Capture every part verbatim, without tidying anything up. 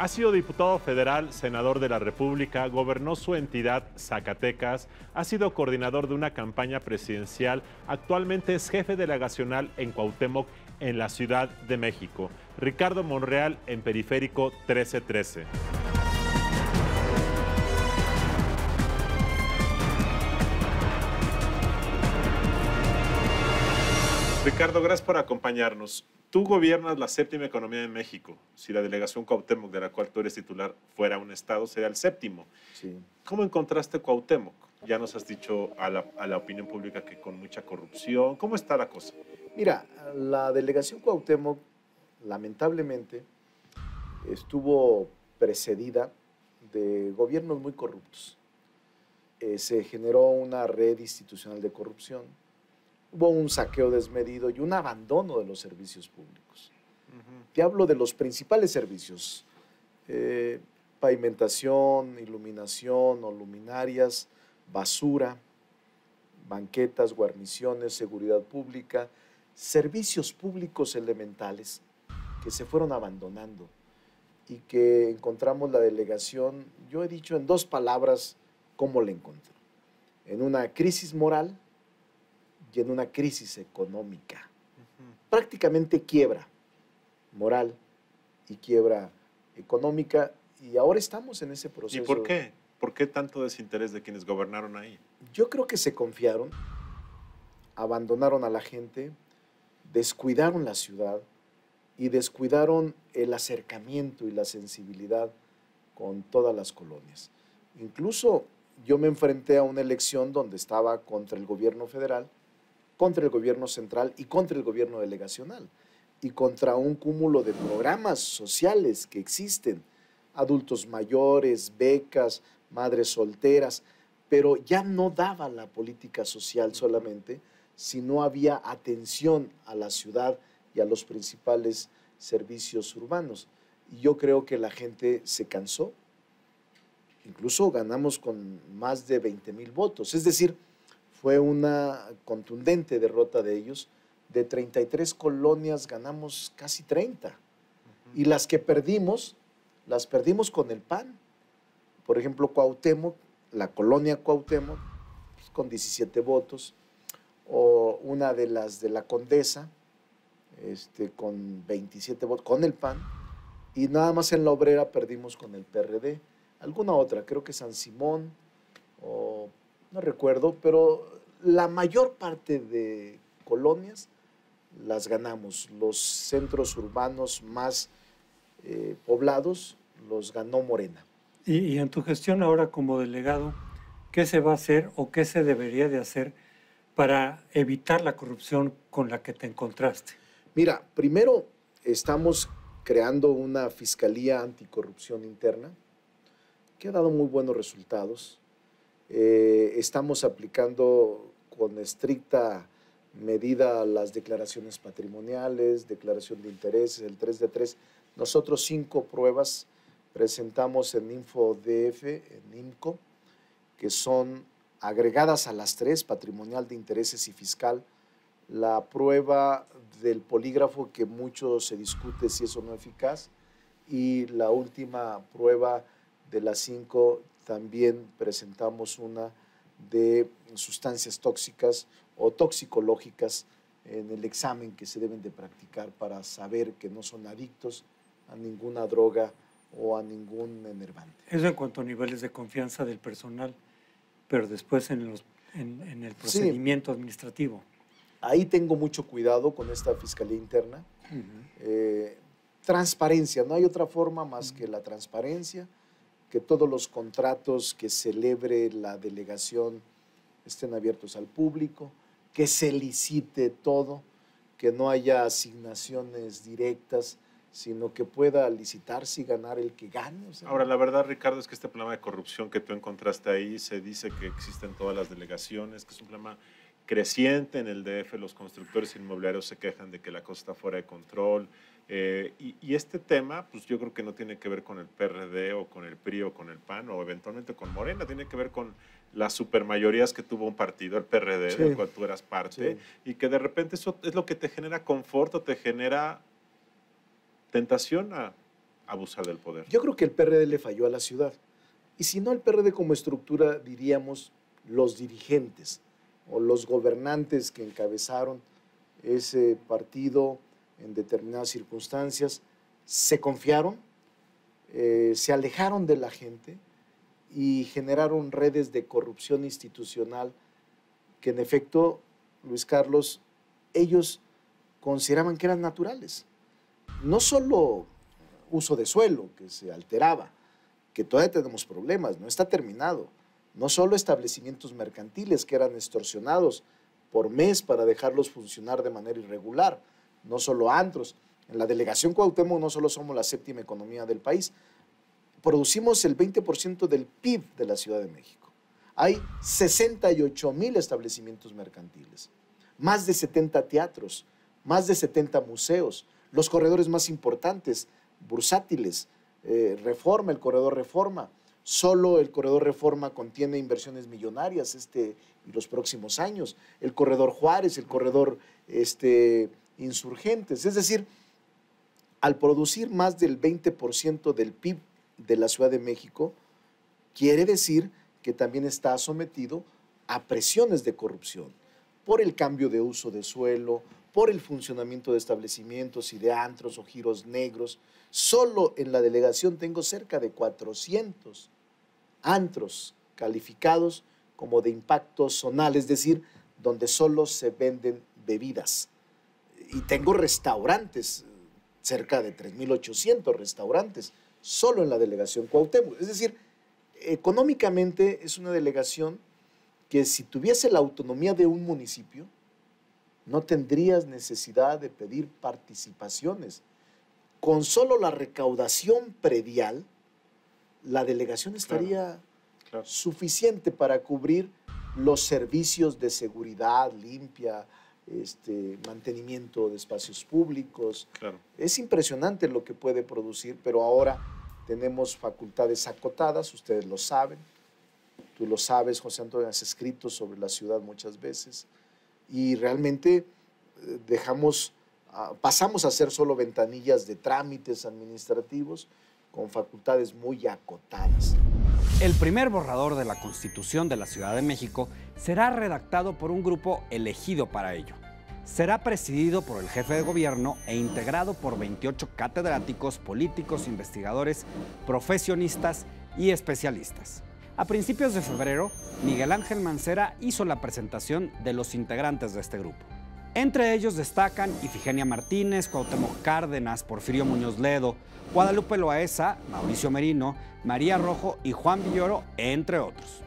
Ha sido diputado federal, senador de la República, gobernó su entidad, Zacatecas, ha sido coordinador de una campaña presidencial, actualmente es jefe delegacional en Cuauhtémoc, en la Ciudad de México. Ricardo Monreal, en Periférico trece trece. Ricardo, gracias por acompañarnos. Tú gobiernas la séptima economía de México. Si la delegación Cuauhtémoc, de la cual tú eres titular, fuera un estado, sería el séptimo. Sí. ¿Cómo encontraste Cuauhtémoc? Ya nos has dicho a la, a la opinión pública que con mucha corrupción. ¿Cómo está la cosa? Mira, la delegación Cuauhtémoc, lamentablemente, estuvo precedida de gobiernos muy corruptos. Eh, se generó una red institucional de corrupción, hubo un saqueo desmedido y un abandono de los servicios públicos. Uh-huh. Te hablo de los principales servicios, eh, pavimentación, iluminación o luminarias, basura, banquetas, guarniciones, seguridad pública, servicios públicos elementales que se fueron abandonando y que encontramos la delegación, yo he dicho en dos palabras cómo la encontré, en una crisis moral y en una crisis económica. Uh-huh. Prácticamente quiebra moral y quiebra económica, y ahora estamos en ese proceso. ¿Y por qué? ¿Por qué tanto desinterés de quienes gobernaron ahí? Yo creo que se confiaron, abandonaron a la gente, descuidaron la ciudad y descuidaron el acercamiento y la sensibilidad con todas las colonias. Incluso yo me enfrenté a una elección donde estaba contra el gobierno federal, contra el gobierno central y contra el gobierno delegacional, y contra un cúmulo de programas sociales que existen, adultos mayores, becas, madres solteras, pero ya no daba la política social solamente, sino había atención a la ciudad y a los principales servicios urbanos. Y yo creo que la gente se cansó, incluso ganamos con más de veinte mil votos, es decir, fue una contundente derrota de ellos. De treinta y tres colonias ganamos casi treinta. Uh-huh. Y las que perdimos, las perdimos con el P A N. Por ejemplo, Cuauhtémoc, la colonia Cuauhtémoc, pues, con diecisiete votos. O una de las de la Condesa, este, con veintisiete votos, con el P A N. Y nada más en la Obrera perdimos con el P R D. Alguna otra, creo que San Simón, o no recuerdo, pero la mayor parte de colonias las ganamos. Los centros urbanos más eh, poblados los ganó Morena. Y, y en tu gestión ahora como delegado, ¿qué se va a hacer o qué se debería de hacer para evitar la corrupción con la que te encontraste? Mira, primero estamos creando una fiscalía anticorrupción interna que ha dado muy buenos resultados. Eh, estamos aplicando con estricta medida las declaraciones patrimoniales, declaración de intereses, el tres de tres. Nosotros cinco pruebas presentamos en InfoDF, en INCO, que son agregadas a las tres, patrimonial, de intereses y fiscal. La prueba del polígrafo, que mucho se discute si es o no eficaz, y la última prueba de las cinco, también presentamos una de sustancias tóxicas o toxicológicas en el examen que se deben de practicar para saber que no son adictos a ninguna droga o a ningún enervante. Eso en cuanto a niveles de confianza del personal, pero después en, los, en, en el procedimiento sí. administrativo. Ahí tengo mucho cuidado con esta fiscalía interna. Uh-huh. eh, transparencia, no hay otra forma más uh-huh. que la transparencia, que todos los contratos que celebre la delegación estén abiertos al público, que se licite todo, que no haya asignaciones directas, sino que pueda licitarse y ganar el que gane. O sea, ahora, la verdad, Ricardo, es que este problema de corrupción que tú encontraste ahí, se dice que existe en todas las delegaciones, que es un problema creciente en el D F. Los constructores inmobiliarios se quejan de que la cosa está fuera de control. Eh, y, y este tema, pues yo creo que no tiene que ver con el P R D o con el P R I o con el P A N o eventualmente con Morena, tiene que ver con las supermayorías que tuvo un partido, el P R D, sí. del cual tú eras parte, sí. y que de repente eso es lo que te genera confort o te genera tentación a abusar del poder. Yo creo que el P R D le falló a la ciudad. Y si no el P R D como estructura, diríamos los dirigentes o los gobernantes que encabezaron ese partido en determinadas circunstancias, se confiaron, eh, se alejaron de la gente y generaron redes de corrupción institucional que en efecto, Luis Carlos, ellos consideraban que eran naturales. No solo uso de suelo, que se alteraba, que todavía tenemos problemas, no está terminado. No solo establecimientos mercantiles que eran extorsionados por mes para dejarlos funcionar de manera irregular, no solo antros. En la delegación Cuauhtémoc no solo somos la séptima economía del país, producimos el veinte por ciento del P I B de la Ciudad de México. Hay sesenta y ocho mil establecimientos mercantiles, más de setenta teatros, más de setenta museos, los corredores más importantes, bursátiles, eh, Reforma, el corredor Reforma. Solo el corredor Reforma contiene inversiones millonarias este y los próximos años. El corredor Juárez, el corredor este, Insurgentes. Es decir, al producir más del veinte por ciento del P I B de la Ciudad de México, quiere decir que también está sometido a presiones de corrupción por el cambio de uso de suelo, por el funcionamiento de establecimientos y de antros o giros negros. Solo en la delegación tengo cerca de cuatrocientos antros calificados como de impacto zonal, es decir, donde solo se venden bebidas. Y tengo restaurantes, cerca de tres mil ochocientos restaurantes, solo en la delegación Cuauhtémoc. Es decir, económicamente es una delegación que si tuviese la autonomía de un municipio, no tendrías necesidad de pedir participaciones. Con solo la recaudación predial, la delegación estaría claro, claro. suficiente para cubrir los servicios de seguridad limpia, este, mantenimiento de espacios públicos. Claro. Es impresionante lo que puede producir, pero ahora tenemos facultades acotadas, ustedes lo saben, tú lo sabes, José Antonio, has escrito sobre la ciudad muchas veces, y realmente dejamos, pasamos a ser solo ventanillas de trámites administrativos con facultades muy acotadas. El primer borrador de la Constitución de la Ciudad de México será redactado por un grupo elegido para ello. Será presidido por el jefe de gobierno e integrado por veintiocho catedráticos, políticos, investigadores, profesionistas y especialistas. A principios de febrero, Miguel Ángel Mancera hizo la presentación de los integrantes de este grupo. Entre ellos destacan Ifigenia Martínez, Cuauhtémoc Cárdenas, Porfirio Muñoz Ledo, Guadalupe Loaesa, Mauricio Merino, María Rojo y Juan Villoro, entre otros.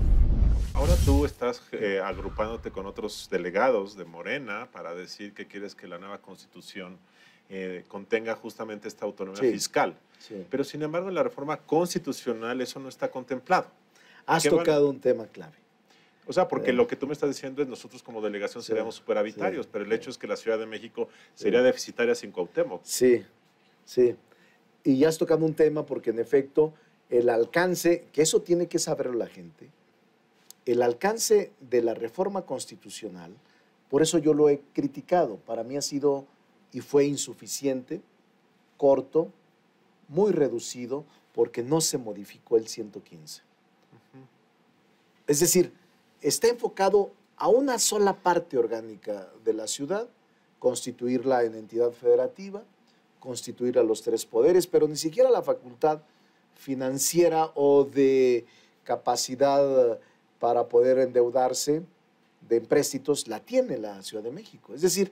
Ahora tú estás eh, agrupándote con otros delegados de Morena para decir que quieres que la nueva Constitución eh, contenga justamente esta autonomía sí, fiscal. Sí. Pero sin embargo en la reforma constitucional eso no está contemplado. Has tocado van? un tema clave. O sea, porque eh. lo que tú me estás diciendo es nosotros como delegación sí, seríamos superhabitarios, sí, pero el hecho es que la Ciudad de México sería sí. deficitaria sin Cuauhtémoc. Sí, sí. Y ya has tocado un tema porque en efecto el alcance, que eso tiene que saberlo la gente, el alcance de la reforma constitucional, por eso yo lo he criticado, para mí ha sido y fue insuficiente, corto, muy reducido, porque no se modificó el ciento quince. Uh-huh. Es decir, está enfocado a una sola parte orgánica de la ciudad, constituirla en entidad federativa, constituir a los tres poderes, pero ni siquiera la facultad financiera o de capacidad para poder endeudarse de empréstitos la tiene la Ciudad de México. Es decir,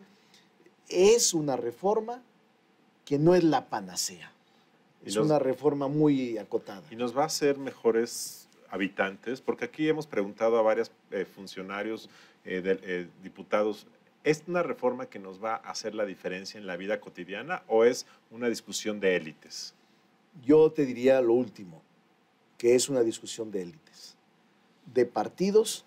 es una reforma que no es la panacea. Es nos, una reforma muy acotada. Y nos va a hacer mejores habitantes, porque aquí hemos preguntado a varios eh, funcionarios, eh, de, eh, diputados, ¿es una reforma que nos va a hacer la diferencia en la vida cotidiana o es una discusión de élites? Yo te diría lo último, que es una discusión de élites, de partidos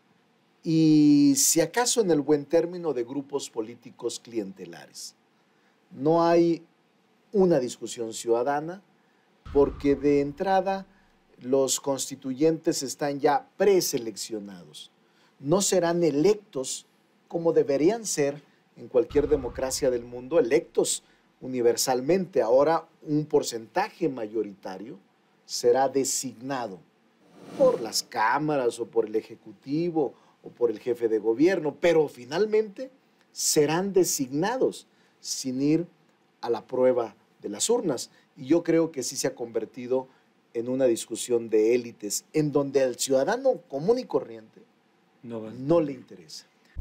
y, si acaso en el buen término, de grupos políticos clientelares. No hay una discusión ciudadana porque de entrada los constituyentes están ya preseleccionados. No serán electos como deberían ser en cualquier democracia del mundo, electos universalmente. Ahora un porcentaje mayoritario será designado por las cámaras o por el Ejecutivo o por el jefe de gobierno, pero finalmente serán designados sin ir a la prueba de las urnas. Y yo creo que sí se ha convertido en una discusión de élites, en donde al ciudadano común y corriente no, no le interesa.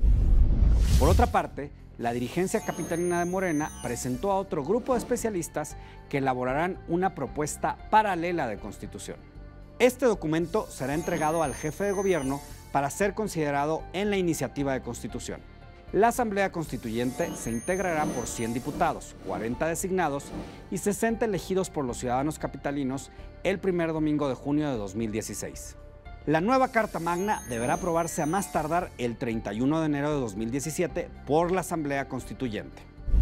Por otra parte, la dirigencia capitalina de Morena presentó a otro grupo de especialistas que elaborarán una propuesta paralela de constitución. Este documento será entregado al jefe de gobierno para ser considerado en la iniciativa de constitución. La Asamblea Constituyente se integrará por cien diputados, cuarenta designados y sesenta elegidos por los ciudadanos capitalinos el primer domingo de junio de dos mil dieciséis. La nueva Carta Magna deberá aprobarse a más tardar el treinta y uno de enero de dos mil diecisiete por la Asamblea Constituyente.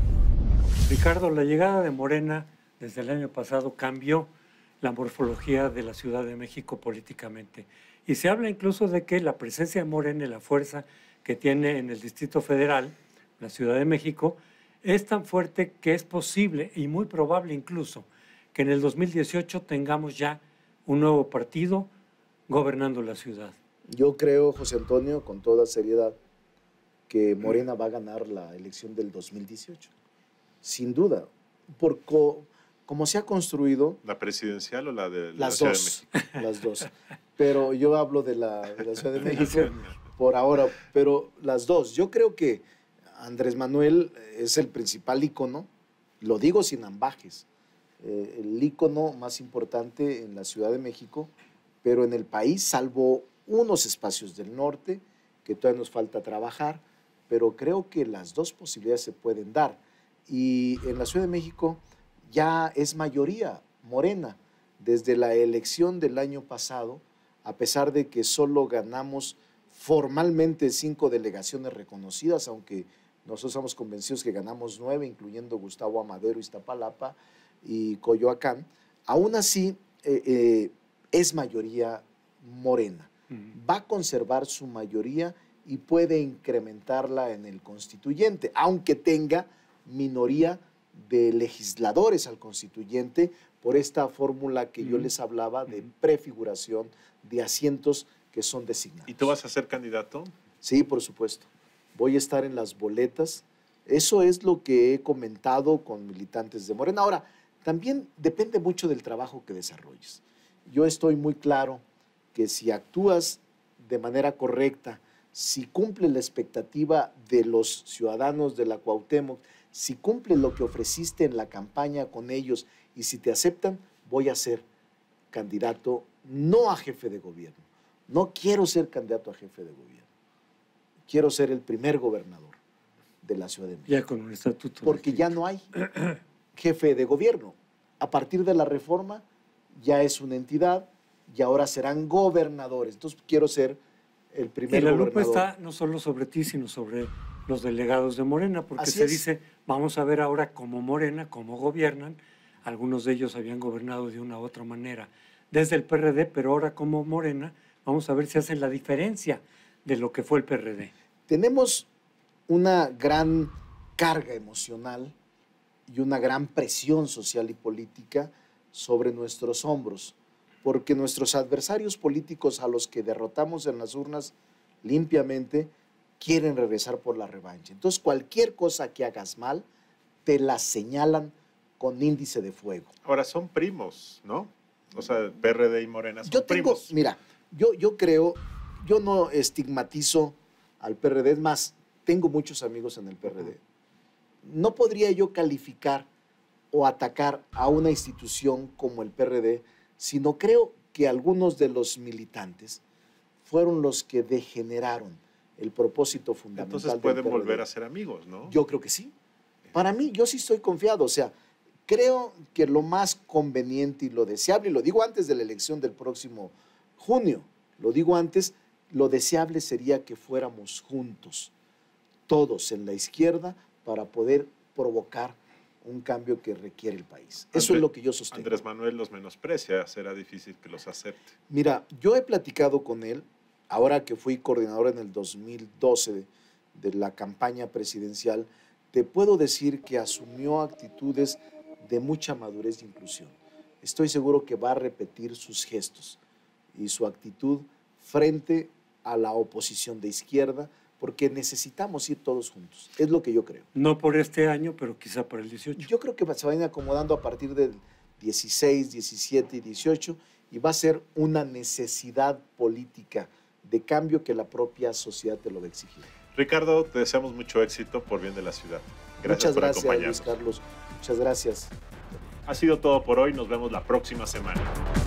Ricardo, la llegada de Morena desde el año pasado cambió la morfología de la Ciudad de México políticamente. Y se habla incluso de que la presencia de Morena y la fuerza que tiene en el Distrito Federal, la Ciudad de México, es tan fuerte que es posible y muy probable incluso que en el dos mil dieciocho tengamos ya un nuevo partido gobernando la ciudad. Yo creo, José Antonio, con toda seriedad, que Morena va a ganar la elección del dos mil dieciocho. Sin duda. Por co como se ha construido... ¿La presidencial o la de la las Ciudad dos, de México? Las dos. Pero yo hablo de la, de la Ciudad de México por ahora, pero las dos. Yo creo que Andrés Manuel es el principal ícono, lo digo sin ambajes, eh, el ícono más importante en la Ciudad de México, pero en el país, salvo unos espacios del norte, que todavía nos falta trabajar, pero creo que las dos posibilidades se pueden dar. Y en la Ciudad de México ya es mayoría Morena. Desde la elección del año pasado, a pesar de que solo ganamos formalmente cinco delegaciones reconocidas, aunque nosotros estamos convencidos que ganamos nueve, incluyendo Gustavo Amadero, Iztapalapa y Coyoacán, aún así eh, eh, es mayoría Morena. Uh-huh. Va a conservar su mayoría y puede incrementarla en el constituyente, aunque tenga minoría de legisladores al constituyente por esta fórmula que uh-huh. yo les hablaba de prefiguración de asientos que son designados. ¿Y tú vas a ser candidato? Sí, por supuesto. Voy a estar en las boletas. Eso es lo que he comentado con militantes de Morena. Ahora, también depende mucho del trabajo que desarrolles. Yo estoy muy claro que si actúas de manera correcta, si cumples la expectativa de los ciudadanos de la Cuauhtémoc, si cumples lo que ofreciste en la campaña con ellos y si te aceptan, voy a ser candidato no a jefe de gobierno. No quiero ser candidato a jefe de gobierno. Quiero ser el primer gobernador de la Ciudad de México. Ya con un estatuto. Porque ya no hay jefe de gobierno. A partir de la reforma ya es una entidad y ahora serán gobernadores. Entonces quiero ser el primer gobernador. Y la gobernador. lupa está no solo sobre ti, sino sobre los delegados de Morena, porque Así se es. dice, vamos a ver ahora cómo Morena, cómo gobiernan. Algunos de ellos habían gobernado de una u otra manera desde el P R D, pero ahora como Morena, vamos a ver si hacen la diferencia de lo que fue el P R D. Tenemos una gran carga emocional y una gran presión social y política sobre nuestros hombros, porque nuestros adversarios políticos a los que derrotamos en las urnas limpiamente quieren regresar por la revancha. Entonces, cualquier cosa que hagas mal, te la señalan con índice de fuego. Ahora son primos, ¿no? O sea, P R D y Morena son yo tengo, primos. Mira, yo, yo creo, yo no estigmatizo al P R D, es más, tengo muchos amigos en el P R D. No podría yo calificar o atacar a una institución como el P R D, sino creo que algunos de los militantes fueron los que degeneraron el propósito fundamental. Entonces pueden volver a ser amigos, ¿no? Yo creo que sí. Para mí, yo sí estoy confiado. O sea, creo que lo más conveniente y lo deseable, y lo digo antes de la elección del próximo junio, lo digo antes, lo deseable sería que fuéramos juntos, todos en la izquierda, para poder provocar un cambio que requiere el país. Eso Andrés, es lo que yo sostengo. Andrés Manuel los menosprecia, será difícil que los acepte. Mira, yo he platicado con él, ahora que fui coordinador en el dos mil doce de, de la campaña presidencial, te puedo decir que asumió actitudes de mucha madurez e inclusión. Estoy seguro que va a repetir sus gestos y su actitud frente a la oposición de izquierda, porque necesitamos ir todos juntos. Es lo que yo creo. No por este año, pero quizá por el dieciocho. Yo creo que se van acomodando a partir del dieciséis, diecisiete y dieciocho, y va a ser una necesidad política de cambio que la propia sociedad te lo va a exigir. Ricardo, te deseamos mucho éxito por bien de la ciudad. Gracias Muchas por gracias, acompañarnos. Luis Carlos. Muchas gracias. Ha sido todo por hoy. Nos vemos la próxima semana.